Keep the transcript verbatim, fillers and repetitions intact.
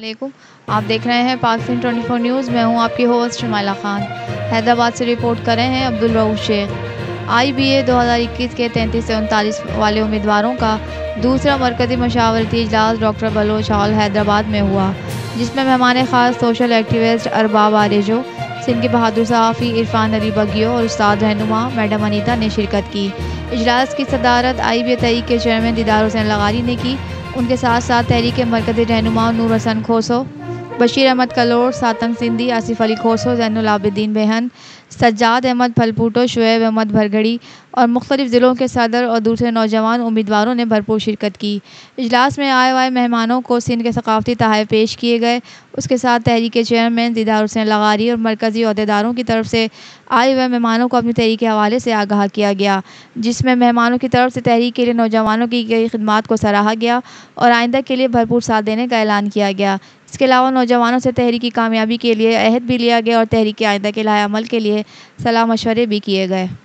वालेकुम। आप देख रहे हैं पाक सिंध चौबीस न्यूज़। मैं हूं आपकी होस्ट शमाइला खान। हैदराबाद से रिपोर्ट कर रहे हैं Abdul Rauf Sheikh. I B A दो हज़ार इक्कीस के तैंतीस से उनतालीस वाले उम्मीदवारों का दूसरा मरकज़ी मशावरती इजलास डॉक्टर बलोच हॉल हैदराबाद में हुआ, जिसमें मेहमान ख़ास सोशल एक्टिविस्ट अरबाब आरेजो, सिंध के बहादुर सहाफ़ी इरफान अली बगियो और उस्ताद रहनुमा मैडम अनीता ने शिरकत की। इजलास की सदारत आई बी ए तहरीक के चेयरमैन दीदार हुसैन लगारी ने की। उनके साथ साथ तहरीक के मरकज़ी रहनुमा नूर हसन खोसो, बशीर अहमद कलोर, सातंग सिंधी, आसिफ अली खोसो, ज़ैनुल आबिदीन बेहन, सज्जाद अहमद फलपूटो, शुएब अहमद भरगड़ी और मुख्तलिफ ज़िलों के सदर और दूसरे नौजवान उम्मीदवारों ने भरपूर शिरकत की। इजलास में आए हुए मेहमानों को सिंध के सकाफ़ती तोहफ़े पेश किए गए। उसके साथ तहरीक के चेयरमैन दीदार हुसैन लगारी और मरकज़ी अहदेदारों की तरफ से आए हुए मेहमानों को अपनी तहरीक के हवाले से आगाह किया गया, जिसमें मेहमानों की तरफ से तहरीक के लिए नौजवानों की गई खिदमात को सराहा गया और आइंदा के लिए भरपूर साथ देने का ऐलान किया गया। इसके अलावा नौजवानों से तहरीक की कामयाबी के लिए अहद भी लिया गया और तहरीक के आइंदा के लाए अमल के लिए सलाह मशवरे भी किए गए।